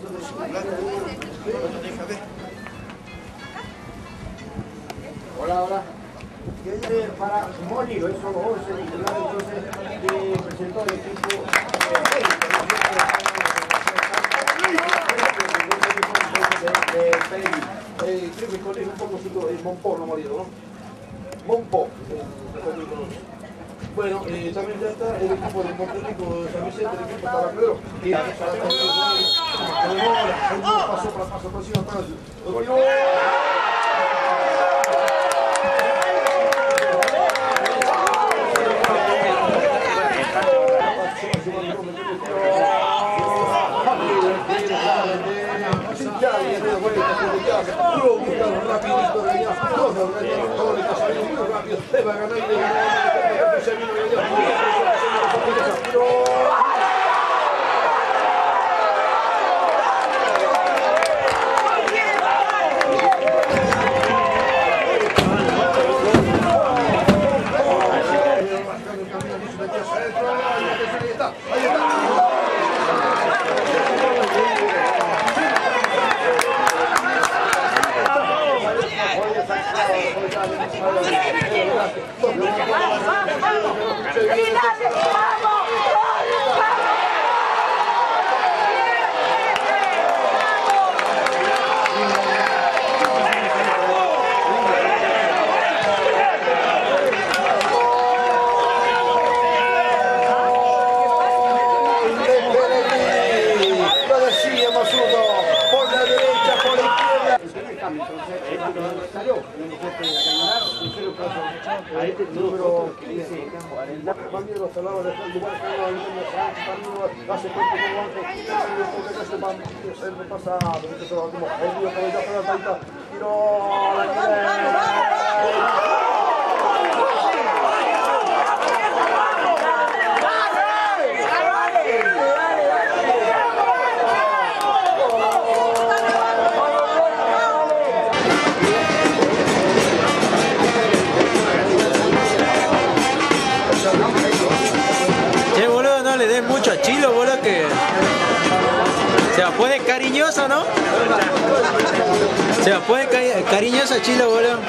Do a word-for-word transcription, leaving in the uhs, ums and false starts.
Hola, hola. Para Molly, hoy son once titulares, entonces eh, presentó el equipo eh, creo que el colegio un poco es Monpó, no Morido, ¿no? Monpó. Bueno, eh, también ya está el equipo de Monterrico de San Vicente, el equipo para Pedro. Y paso para paso, próximo para rapidito, todo rápido, le va a ganar y le va a mucho a Chilo, boludo, que se va a poner cariñoso, ¿no? Se va a poner cari cariñoso a Chilo, boludo.